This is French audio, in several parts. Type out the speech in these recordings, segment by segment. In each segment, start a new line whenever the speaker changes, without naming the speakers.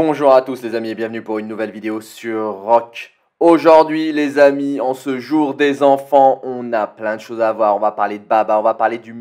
Bonjour à tous les amis et bienvenue pour une nouvelle vidéo sur Rock. Aujourd'hui les amis, en ce jour des enfants, on a plein de choses à voir. On va parler de Baba, on va parler du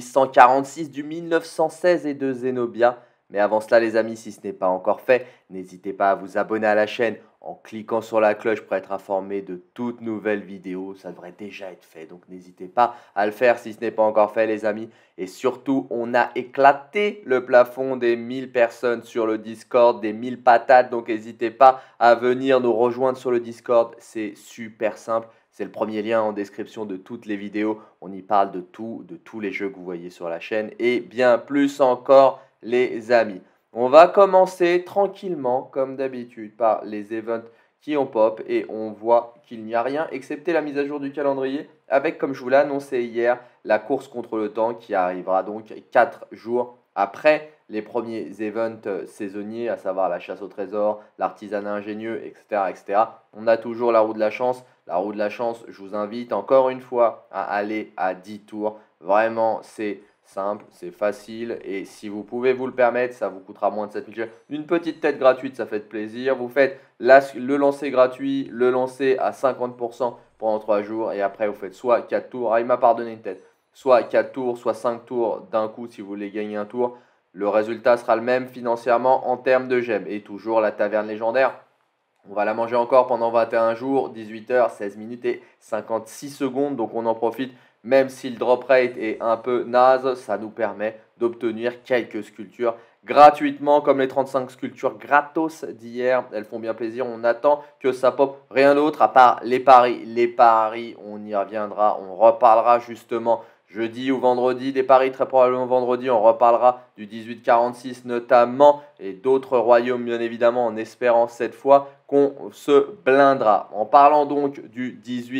1846, du 1916 et de Zenobia. Mais avant cela les amis, si ce n'est pas encore fait, n'hésitez pas à vous abonner à la chaîne en cliquant sur la cloche pour être informé de toutes nouvelles vidéos. Ça devrait déjà être fait, donc n'hésitez pas à le faire si ce n'est pas encore fait les amis. Et surtout, on a éclaté le plafond des 1000 personnes sur le Discord, des 1000 patates. Donc n'hésitez pas à venir nous rejoindre sur le Discord. C'est super simple. C'est le premier lien en description de toutes les vidéos. On y parle de tout, de tous les jeux que vous voyez sur la chaîne et bien plus encore les amis. On va commencer tranquillement, comme d'habitude, par les events qui ont pop et on voit qu'il n'y a rien excepté la mise à jour du calendrier avec, comme je vous l'ai annoncé hier, la course contre le temps qui arrivera donc 4 jours après les premiers events saisonniers, à savoir la chasse au trésor, l'artisanat ingénieux, etc., etc. On a toujours la roue de la chance. La roue de la chance, je vous invite encore une fois à aller à 10 tours. Vraiment, c'est simple, c'est facile et si vous pouvez vous le permettre, ça vous coûtera moins de 7000 jeux. Une petite tête gratuite, ça fait plaisir. Vous faites le lancer gratuit, le lancer à 50% pendant 3 jours et après vous faites soit 4 tours, il m'a pardonné une tête, soit 4 tours, soit 5 tours d'un coup si vous voulez gagner un tour. Le résultat sera le même financièrement en termes de gemmes et toujours la taverne légendaire. On va la manger encore pendant 21 jours, 18 heures, 16 minutes et 56 secondes. Donc on en profite, même si le drop rate est un peu naze, ça nous permet d'obtenir quelques sculptures gratuitement, comme les 35 sculptures gratos d'hier. Elles font bien plaisir. On attend que ça pop. Rien d'autre à part les paris. Les paris, on y reviendra. On reparlera justement jeudi ou vendredi des paris, très probablement vendredi. On reparlera du 1846 notamment et d'autres royaumes bien évidemment, en espérant cette fois qu'on se blindera. En parlant donc du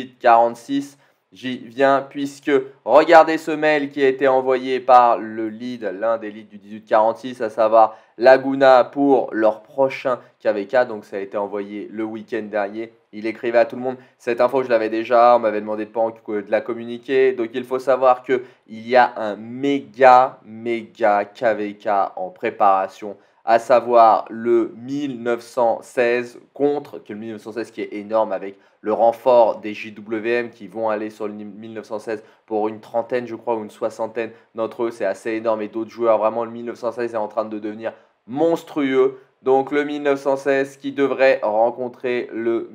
1846, j'y viens puisque regardez ce mail qui a été envoyé par le lead, l'un des leads du 1846, à savoir Laguna pour leur prochain KVK. Donc ça a été envoyé le week-end dernier. Il écrivait à tout le monde, cette info je l'avais déjà, on m'avait demandé de la communiquer. Donc il faut savoir qu'il y a un méga KVK en préparation, à savoir le 1916 contre, que le 1916 qui est énorme avec le renfort des JWM qui vont aller sur le 1916 pour une trentaine je crois ou une soixantaine d'entre eux, c'est assez énorme et d'autres joueurs, vraiment le 1916 est en train de devenir monstrueux. Donc le 1916 qui devrait rencontrer le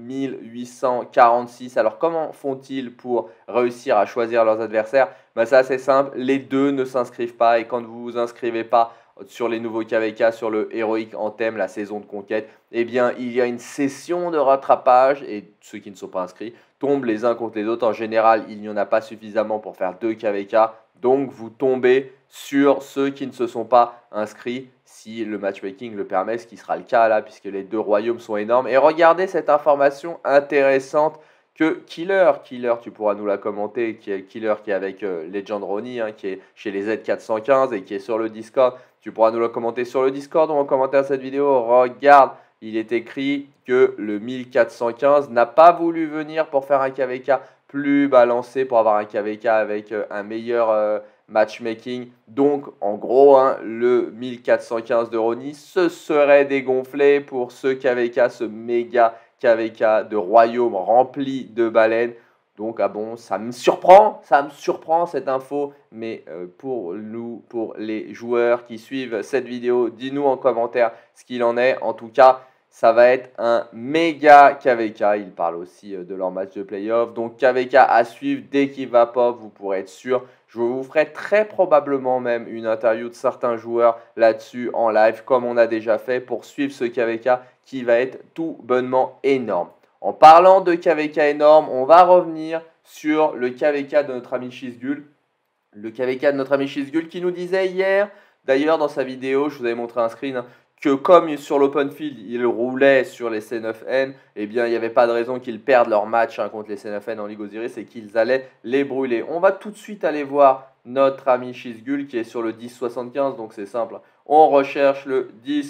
1846. Alors comment font-ils pour réussir à choisir leurs adversaires? C'est assez simple, les deux ne s'inscrivent pas et quand vous ne vous inscrivez pas sur les nouveaux KVK, sur le Heroic Anthem, la saison de conquête, eh bien il y a une session de rattrapage et ceux qui ne sont pas inscrits tombent les uns contre les autres. En général, il n'y en a pas suffisamment pour faire 2 KVK, donc vous tombez sur ceux qui ne se sont pas inscrits si le matchmaking le permet, ce qui sera le cas là puisque les deux royaumes sont énormes. Et regardez cette information intéressante que Killer, tu pourras nous la commenter, qui est Killer qui est avec Legend Ronnie, qui est chez les Z415 et qui est sur le Discord. Tu pourras nous la commenter sur le Discord ou en commentaire cette vidéo. Regarde, il est écrit que le 1415 n'a pas voulu venir pour faire un KVK plus balancé, pour avoir un KVK avec un meilleur matchmaking. Donc, en gros, le 1415 de Ronnie se serait dégonflé pour ce KVK, ce méga KVK de royaume rempli de baleines. Donc, ça me surprend cette info, mais pour nous, pour les joueurs qui suivent cette vidéo, dis-nous en commentaire ce qu'il en est. En tout cas, ça va être un méga KVK. Ils parlent aussi de leur match de playoff. Donc KVK à suivre dès qu'il va pop, vous pourrez être sûr. Je vous ferai très probablement même une interview de certains joueurs là-dessus en live, comme on a déjà fait, pour suivre ce KVK qui va être tout bonnement énorme. En parlant de KVK énorme, on va revenir sur le KVK de notre ami Shizgul. Le KVK de notre ami Shizgul qui nous disait hier, d'ailleurs dans sa vidéo, je vous avais montré un screen, que comme sur l'open field, il roulait sur les C9N, eh bien, il n'y avait pas de raison qu'ils perdent leur match contre les C9N en Ligue Osiris et qu'ils allaient les brûler. On va tout de suite aller voir notre ami Shizgul qui est sur le 10-75, donc c'est simple. On recherche le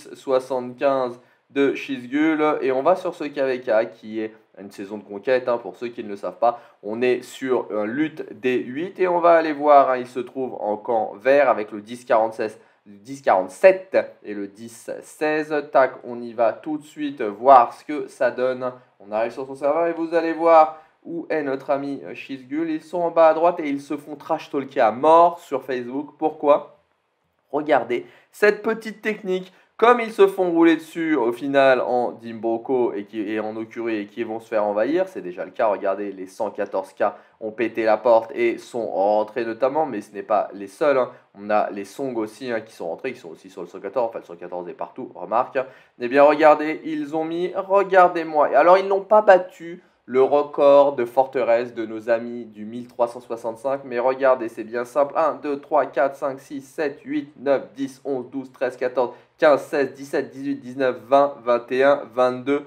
10-75 de Shizgul et on va sur ce KVK qui est une saison de conquête, pour ceux qui ne le savent pas. On est sur un lutte D8 et on va aller voir, il se trouve en camp vert avec le 10-46 le 10,47 et le 10,16. Tac, on y va tout de suite voir ce que ça donne. On arrive sur son serveur et vous allez voir où est notre ami Shizgul. Ils sont en bas à droite et ils se font trash talker à mort sur Facebook. Pourquoi? Regardez cette petite technique. Comme ils se font rouler dessus au final en Dimboko et en Okuri et qui vont se faire envahir, c'est déjà le cas, regardez, les 114K ont pété la porte et sont rentrés notamment, mais ce n'est pas les seuls, hein. On a les Song aussi qui sont rentrés, qui sont aussi sur le 114, enfin le 114 est partout, remarque. Eh bien regardez, ils ont mis, regardez-moi, alors ils n'ont pas battu le record de forteresse de nos amis du 1365. Mais regardez, c'est bien simple. 1, 2, 3, 4, 5, 6, 7, 8, 9, 10, 11, 12, 13, 14, 15, 16, 17, 18, 19, 20, 21, 22,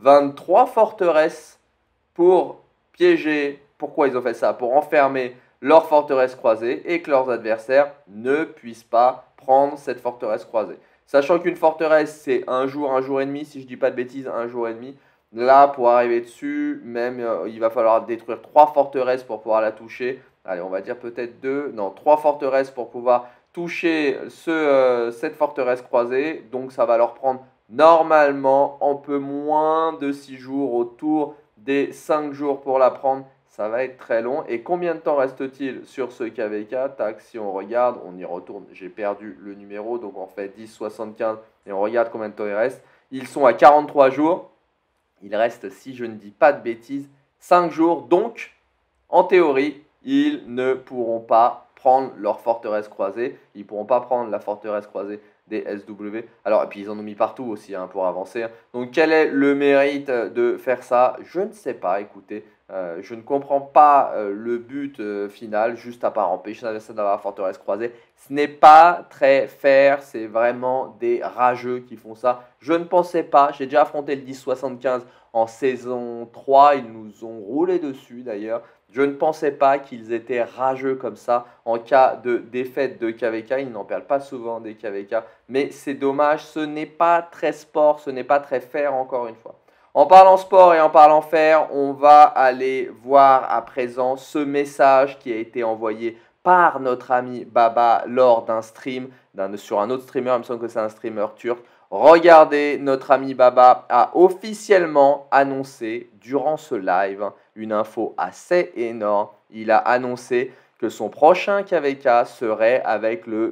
23 forteresses pour piéger. Pourquoi ils ont fait ça? Pour enfermer leurs forteresses croisées et que leurs adversaires ne puissent pas prendre cette forteresse croisée. Sachant qu'une forteresse, c'est un jour et demi, si je ne dis pas de bêtises, un jour et demi. Là, pour arriver dessus, même il va falloir détruire 3 forteresses pour pouvoir la toucher. Allez, on va dire peut-être 2, non, 3 forteresses pour pouvoir toucher cette forteresse croisée. Donc, ça va leur prendre normalement un peu moins de 6 jours, autour des 5 jours pour la prendre. Ça va être très long. Et combien de temps reste-t-il sur ce KVK? Tac, si on regarde, on y retourne. J'ai perdu le numéro, donc on fait 10, 75 et on regarde combien de temps il reste. Ils sont à 43 jours. Il reste, si je ne dis pas de bêtises, 5 jours. Donc, en théorie, ils ne pourront pas prendre leur forteresse croisée. Ils ne pourront pas prendre la forteresse croisée des SW. Alors, et puis ils en ont mis partout aussi pour avancer. Donc, quel est le mérite de faire ça? Je ne sais pas, écoutez. Je ne comprends pas le but final, juste à part empêcher l'adversaire d'avoir la forteresse croisée. Ce n'est pas très fair, c'est vraiment des rageux qui font ça. Je ne pensais pas, j'ai déjà affronté le 10-75 en saison 3, ils nous ont roulé dessus d'ailleurs. Je ne pensais pas qu'ils étaient rageux comme ça en cas de défaite de KVK. Ils n'en perdent pas souvent des KVK, mais c'est dommage, ce n'est pas très sport, ce n'est pas très fair encore une fois. En parlant sport et en parlant fair, on va aller voir à présent ce message qui a été envoyé par notre ami Baba lors d'un stream, sur un autre streamer, il me semble que c'est un streamer turc. Regardez, notre ami Baba a officiellement annoncé durant ce live une info assez énorme. Il a annoncé que son prochain KVK serait avec le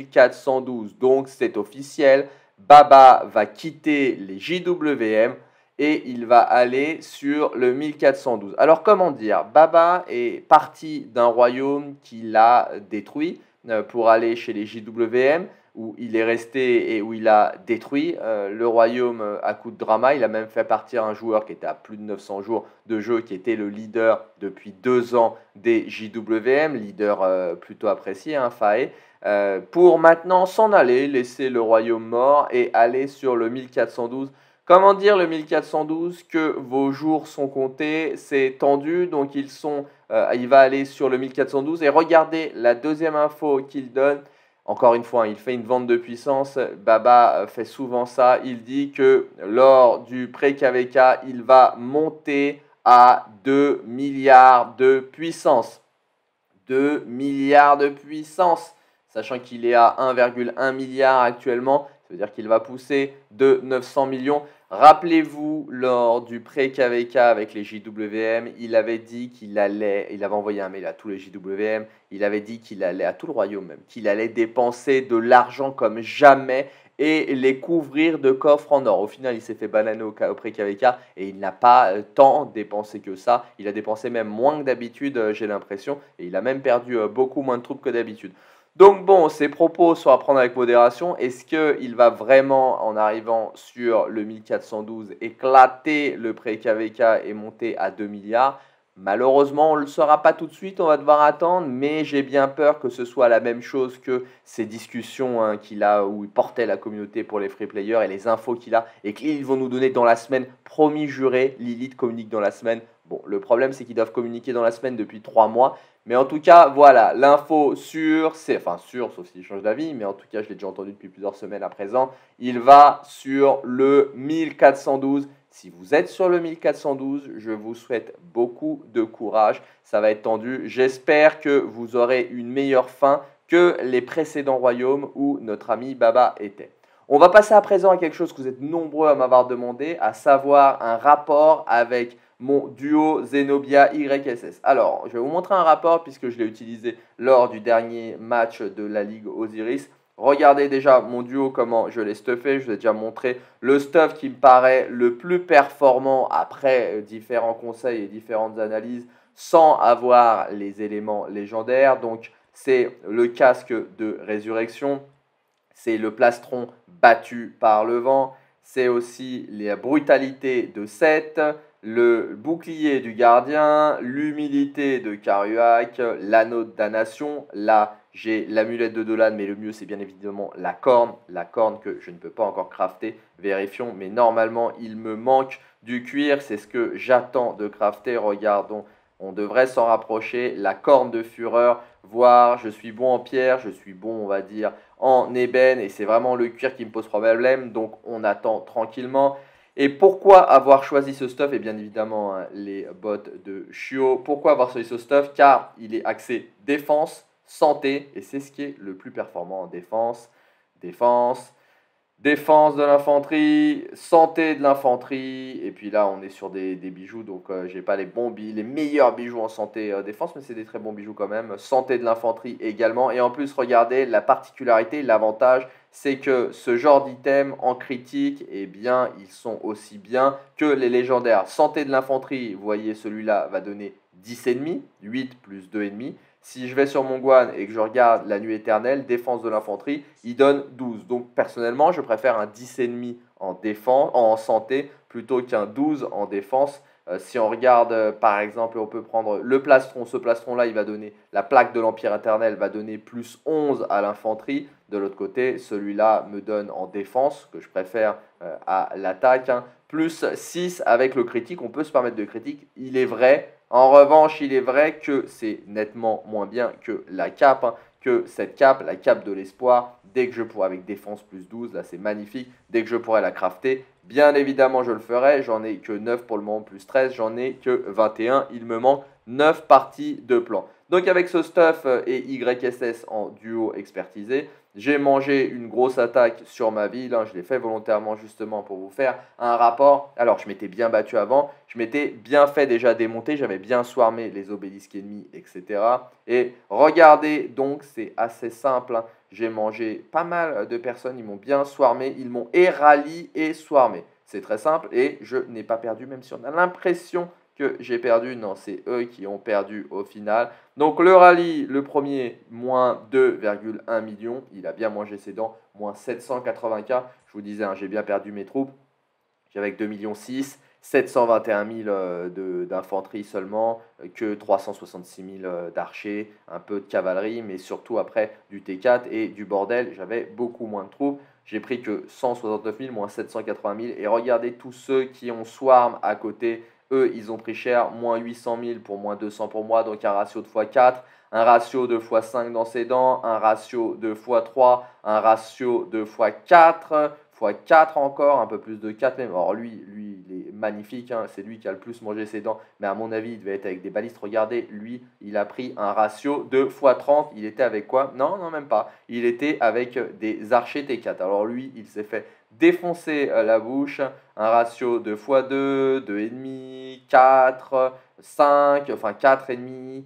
1412. Donc c'est officiel, Baba va quitter les JWM et il va aller sur le 1412. Alors comment dire, Baba est parti d'un royaume qu'il a détruit pour aller chez les JWM, où il est resté et où il a détruit le royaume à coup de drama. Il a même fait partir un joueur qui était à plus de 900 jours de jeu, qui était le leader depuis 2 ans des JWM, leader plutôt apprécié, Faé, pour maintenant s'en aller, laisser le royaume mort et aller sur le 1412. Comment dire le 1412 que vos jours sont comptés, c'est tendu, donc il va aller sur le 1412 et regardez la deuxième info qu'il donne. Encore une fois, il fait une vente de puissance, Baba fait souvent ça, il dit que lors du pré-KVK, il va monter à 2 milliards de puissance. 2 milliards de puissance, sachant qu'il est à 1,1 milliard actuellement, ça veut dire qu'il va pousser de 900 millions. Rappelez-vous, lors du pré-KVK avec les JWM, il avait dit il avait envoyé un mail à tous les JWM, il avait dit qu'il allait, à tout le royaume même, qu'il allait dépenser de l'argent comme jamais et les couvrir de coffres en or. Au final, il s'est fait bananer au pré-KVK et il n'a pas tant dépensé que ça. Il a dépensé même moins que d'habitude, j'ai l'impression, et il a même perdu beaucoup moins de troupes que d'habitude. Donc bon, ces propos sont à prendre avec modération. Est-ce qu'il va vraiment, en arrivant sur le 1412, éclater le pré-KVK et monter à 2 milliards? Malheureusement, on ne le saura pas tout de suite, on va devoir attendre, mais j'ai bien peur que ce soit la même chose que ces discussions qu'il a, où il portait la communauté pour les free players et les infos qu'il a, et qu'ils vont nous donner dans la semaine, promis juré, Lilith communique dans la semaine. Bon, le problème c'est qu'ils doivent communiquer dans la semaine depuis 3 mois, mais en tout cas, voilà, l'info sûre, sauf s'il change d'avis, mais en tout cas, je l'ai déjà entendu depuis plusieurs semaines à présent, il va sur le 1412. Si vous êtes sur le 1412, je vous souhaite beaucoup de courage, ça va être tendu. J'espère que vous aurez une meilleure fin que les précédents royaumes où notre ami Baba était. On va passer à présent à quelque chose que vous êtes nombreux à m'avoir demandé, à savoir un rapport avec mon duo Zenobia YSS. Alors, je vais vous montrer un rapport puisque je l'ai utilisé lors du dernier match de la Ligue Osiris. Regardez déjà mon duo, comment je l'ai stuffé. Je vous ai déjà montré le stuff qui me paraît le plus performant après différents conseils et différentes analyses sans avoir les éléments légendaires. Donc, c'est le casque de résurrection, c'est le plastron battu par le vent, c'est aussi la brutalité de Seth, le bouclier du gardien, l'humilité de Karuak, l'anneau de damnation. Là, j'ai l'amulette de Dolan, mais le mieux, c'est bien évidemment la corne que je ne peux pas encore crafter. Vérifions, mais normalement, il me manque du cuir. C'est ce que j'attends de crafter. Regardons, on devrait s'en rapprocher. La corne de fureur, voir, je suis bon en pierre, je suis bon, on va dire, en ébène, et c'est vraiment le cuir qui me pose problème, donc on attend tranquillement. Et pourquoi avoir choisi ce stuff? Et bien évidemment, hein, les bottes de Shio. Pourquoi avoir choisi ce stuff? Car il est axé défense, santé, et c'est ce qui est le plus performant en défense. Défense, défense de l'infanterie, santé de l'infanterie, et puis là on est sur des bijoux, donc j'ai pas les meilleurs bijoux en santé défense, mais c'est des très bons bijoux quand même. Santé de l'infanterie également, et en plus regardez la particularité, l'avantage, c'est que ce genre d'item en critique, eh bien ils sont aussi bien que les légendaires. Santé de l'infanterie, vous voyez celui-là va donner 10,5, 8 plus 2,5. Si je vais sur mon Guan et que je regarde la nuit éternelle, défense de l'infanterie, il donne 12. Donc personnellement, je préfère un 10,5 en défense, en santé plutôt qu'un 12 en défense. Si on regarde par exemple, on peut prendre le plastron. Ce plastron-là, il va donner la plaque de l'Empire éternel, va donner plus 11 à l'infanterie. De l'autre côté, celui-là me donne en défense, que je préfère à l'attaque, hein, plus 6 avec le critique. On peut se permettre de critique, il est vrai. En revanche, il est vrai que c'est nettement moins bien que la cape, hein, que cette cape, la cape de l'espoir. Dès que je pourrai, avec défense plus 12, là c'est magnifique, dès que je pourrai la crafter, bien évidemment je le ferai. J'en ai que 9 pour le moment, plus 13, j'en ai que 21, il me manque 9 parties de plan. Donc avec ce stuff et YSS en duo expertisé, j'ai mangé une grosse attaque sur ma ville, hein, je l'ai fait volontairement justement pour vous faire un rapport. Alors je m'étais bien battu avant, je m'étais bien fait déjà démonter, j'avais bien swarmé les obélisques ennemis, etc. Et regardez donc, c'est assez simple, hein. J'ai mangé pas mal de personnes, ils m'ont bien swarmé, ils m'ont rallye et swarmé. C'est très simple et je n'ai pas perdu, même si on a l'impression que j'ai perdu. Non, c'est eux qui ont perdu au final. Donc le rallye, le premier, moins 2,1 millions. Il a bien mangé ses dents, moins 780K. Je vous disais, hein, j'ai bien perdu mes troupes. J'avais 2,6 millions, 721 000 d'infanterie seulement, que 366 000 d'archers, un peu de cavalerie, mais surtout après du T4 et du bordel, j'avais beaucoup moins de troupes. J'ai pris que 169 000, moins 780 000. Et regardez tous ceux qui ont swarm à côté. Eux, ils ont pris cher, moins 800 000 pour moins 200 pour moi, donc un ratio de x4, un ratio de x5 dans ses dents, un ratio de x3, un ratio de x4, x4 encore, un peu plus de 4 même. Alors lui il est magnifique, hein, c'est lui qui a le plus mangé ses dents, mais à mon avis, il devait être avec des balistes. Regardez, lui, il a pris un ratio de x30. Il était avec quoi? Non, non, même pas. Il était avec des archers T4. Alors lui, il s'est fait défoncer la bouche, un ratio de x2, 2,5, 4, 5, enfin 4,5,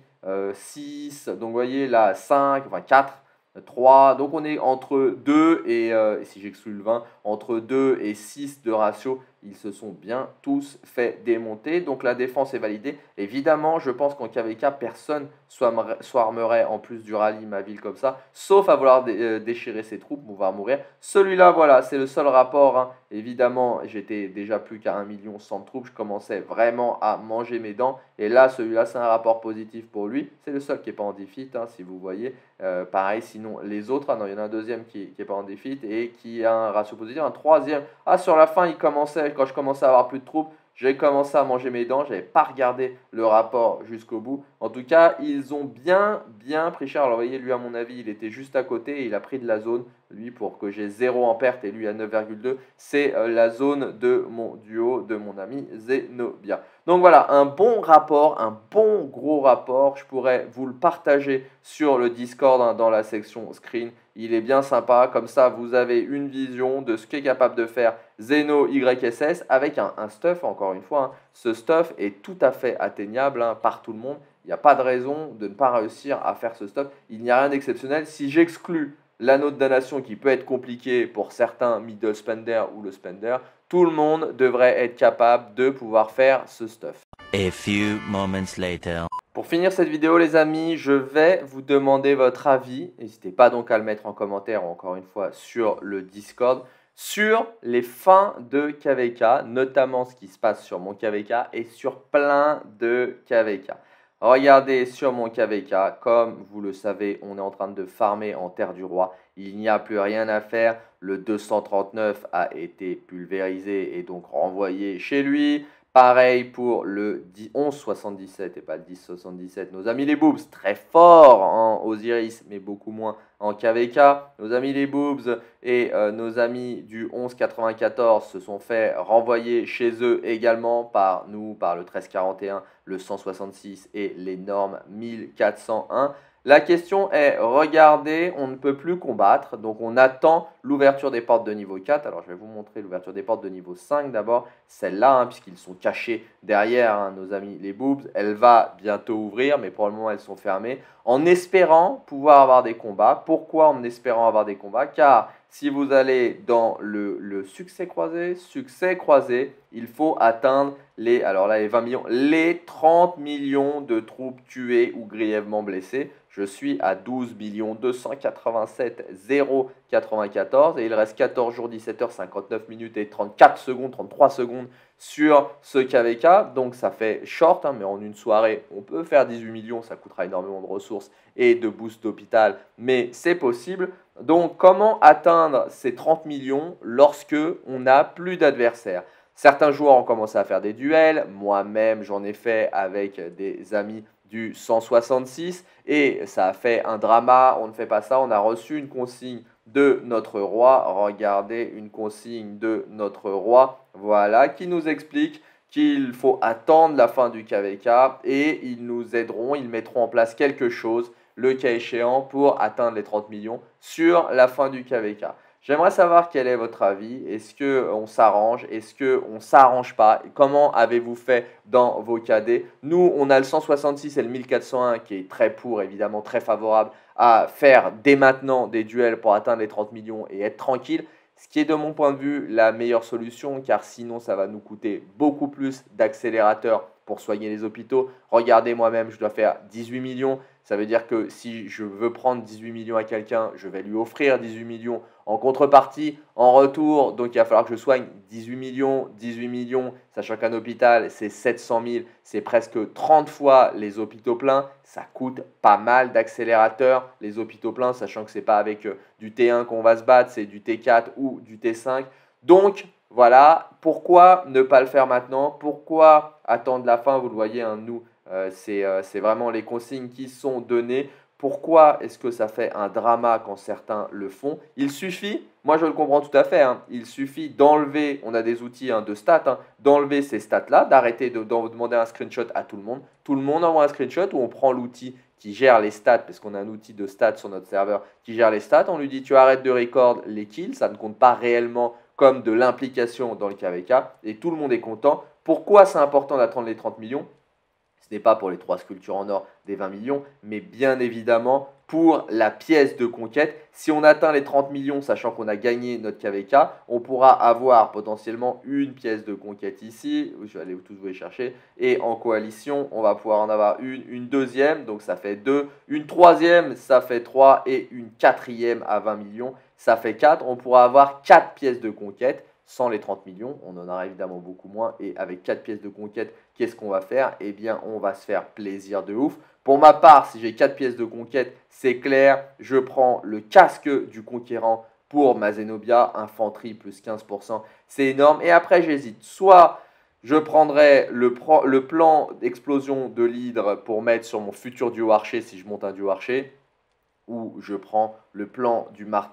6, donc vous voyez là 5, enfin 4, 3, donc on est entre 2 et, si j'exclus le 20, entre 2 et 6 de ratio. Ils se sont bien tous fait démonter, donc la défense est validée. Évidemment, je pense qu'en KVK, personne swarmerait en plus du rallye ma ville comme ça, sauf à vouloir déchirer ses troupes, pouvoir mourir. Celui-là, voilà, c'est le seul rapport, hein. Évidemment, j'étais déjà plus qu'à 1 million 100 de troupes, je commençais vraiment à manger mes dents, et là, celui-là, c'est un rapport positif pour lui. C'est le seul qui n'est pas en defeat, hein, si vous voyez. Pareil, sinon les autres, ah non, il y en a un deuxième qui n'est pas en defeat et qui a un ratio positif, un troisième. Ah, sur la fin, quand je commençais à avoir plus de troupes, j'ai commencé à manger mes dents, je n'avais pas regardé le rapport jusqu'au bout. En tout cas, ils ont bien pris cher. Alors, vous voyez, lui, à mon avis, il était juste à côté et il a pris de la zone. lui pour que j'ai 0 en perte et lui à 9,2. C'est la zone de mon duo, de mon ami Zenobia. Donc voilà, un bon rapport, un bon gros rapport. Je pourrais vous le partager sur le Discord hein, dans la section screen. Il est bien sympa, comme ça vous avez une vision de ce qu'est capable de faire Zeno YSS avec un stuff, encore une fois. Hein. Ce stuff est tout à fait atteignable hein, par tout le monde. Il n'y a pas de raison de ne pas réussir à faire ce stuff. Il n'y a rien d'exceptionnel. Si j'exclus l'anneau de damnation qui peut être compliqué pour certains middle spender ou le spender, tout le monde devrait être capable de pouvoir faire ce stuff.
A few moments later.
Pour finir cette vidéo les amis, je vais vous demander votre avis. N'hésitez pas donc à le mettre en commentaire, encore une fois, sur le Discord, sur les fins de KVK, notamment ce qui se passe sur mon KVK et sur plein de KVK. Regardez sur mon KVK, comme vous le savez, on est en train de farmer en Terre du Roi. Il n'y a plus rien à faire. Le 239 a été pulvérisé et donc renvoyé chez lui. Pareil pour le 1177 et pas le 1077. Nos amis les boobs, très forts en Osiris, mais beaucoup moins en KVK. Nos amis les boobs et nos amis du 1194 se sont fait renvoyer chez eux également par nous, par le 1341, le 166 et l'énorme 1401. La question est, regardez, on ne peut plus combattre, donc on attend l'ouverture des portes de niveau 4. Alors je vais vous montrer l'ouverture des portes de niveau 5 d'abord, celle-là, hein, puisqu'ils sont cachés derrière hein, nos amis les boobs. Elle va bientôt ouvrir, mais pour le moment elles sont fermées, en espérant pouvoir avoir des combats. Pourquoi en espérant avoir des combats? Car si vous allez dans le succès croisé, il faut atteindre les, alors là les 20 millions, les 30 millions de troupes tuées ou grièvement blessées. Je suis à 12 287 094 et il reste 14 jours, 17 heures, 59 minutes et 34 secondes, 33 secondes sur ce KVK. Donc ça fait short, hein, mais en une soirée, on peut faire 18 millions. Ça coûtera énormément de ressources et de boost d'hôpital, mais c'est possible. Donc comment atteindre ces 30 millions lorsque on n'a plus d'adversaires? Certains joueurs ont commencé à faire des duels. Moi-même, j'en ai fait avec des amis du 166 et ça a fait un drama. On ne fait pas ça. On a reçu une consigne de notre roi. Regardez, une consigne de notre roi, voilà, qui nous explique qu'il faut attendre la fin du KVK et ils nous aideront, ils mettront en place quelque chose, le cas échéant, pour atteindre les 30 millions sur la fin du KVK. J'aimerais savoir quel est votre avis. Est-ce qu'on s'arrange? Est-ce qu'on ne s'arrange pas? Comment avez-vous fait dans vos KD? Nous, on a le 166 et le 1401 qui est très évidemment très favorable à faire dès maintenant des duels pour atteindre les 30 millions et être tranquille. Ce qui est de mon point de vue la meilleure solution, car sinon ça va nous coûter beaucoup plus d'accélérateurs pour soigner les hôpitaux. Regardez, moi-même, je dois faire 18 millions. Ça veut dire que si je veux prendre 18 millions à quelqu'un, je vais lui offrir 18 millions en contrepartie, en retour. Donc il va falloir que je soigne 18 millions, sachant qu'un hôpital, c'est 700 000, c'est presque 30 fois les hôpitaux pleins. Ça coûte pas mal d'accélérateurs, les hôpitaux pleins, sachant que ce n'est pas avec du T1 qu'on va se battre, c'est du T4 ou du T5. Donc voilà, pourquoi ne pas le faire maintenant? Pourquoi attendre la fin? Vous le voyez, hein, nous, c'est vraiment les consignes qui sont données. Pourquoi est-ce que ça fait un drama quand certains le font? Il suffit, moi je le comprends tout à fait, hein, il suffit d'enlever, on a des outils hein, de stats, hein, d'enlever ces stats-là, d'arrêter de demander un screenshot à tout le monde. Tout le monde envoie un screenshot où on prend l'outil qui gère les stats, parce qu'on a un outil de stats sur notre serveur qui gère les stats. On lui dit tu arrêtes de record les kills, ça ne compte pas réellement comme de l'implication dans le KVK, et tout le monde est content. Pourquoi c'est important d'attendre les 30 millions? Ce n'est pas pour les 3 sculptures en or des 20 millions, mais bien évidemment pour la pièce de conquête. Si on atteint les 30 millions, sachant qu'on a gagné notre KVK, on pourra avoir potentiellement une pièce de conquête ici. Je vais aller tous vous les chercher. Et en coalition, on va pouvoir en avoir une deuxième, donc ça fait 2. Une troisième, ça fait 3. Et une quatrième à 20 millions, ça fait 4. On pourra avoir 4 pièces de conquête. Sans les 30 millions, on en aura évidemment beaucoup moins. Et avec 4 pièces de conquête, qu'est-ce qu'on va faire? Eh bien, on va se faire plaisir de ouf. Pour ma part, si j'ai 4 pièces de conquête, c'est clair, je prends le casque du conquérant pour ma Zenobia, infanterie plus 15%, c'est énorme. Et après, j'hésite. Soit je prendrai le plan d'explosion de l'hydre pour mettre sur mon futur duo archer si je monte un duo archer, ou je prends le plan du marteau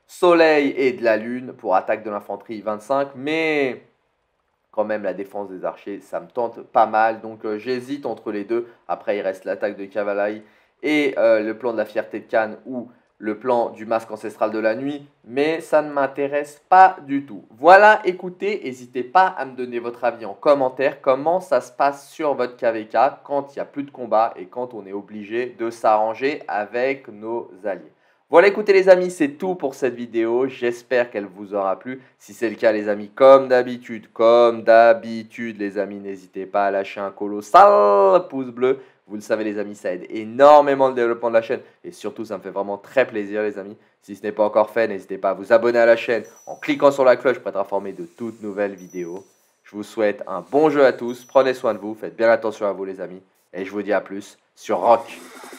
soleil et de la lune. Pour attaque de l'infanterie 25, mais quand même la défense des archers, ça me tente pas mal. Donc j'hésite entre les deux. Après il reste l'attaque de cavalerie et le plan de la fierté de Cannes ou le plan du masque ancestral de la nuit, mais ça ne m'intéresse pas du tout. Voilà, écoutez, n'hésitez pas à me donner votre avis en commentaire, comment ça se passe sur votre KVK quand il n'y a plus de combat et quand on est obligé de s'arranger avec nos alliés. Voilà, écoutez les amis, c'est tout pour cette vidéo, j'espère qu'elle vous aura plu. Si c'est le cas les amis, comme d'habitude les amis, n'hésitez pas à lâcher un colossal pouce bleu. Vous le savez les amis, ça aide énormément le développement de la chaîne et surtout ça me fait vraiment très plaisir les amis. Si ce n'est pas encore fait, n'hésitez pas à vous abonner à la chaîne en cliquant sur la cloche pour être informé de toutes nouvelles vidéos. Je vous souhaite un bon jeu à tous, prenez soin de vous, faites bien attention à vous les amis et je vous dis à plus sur Rock.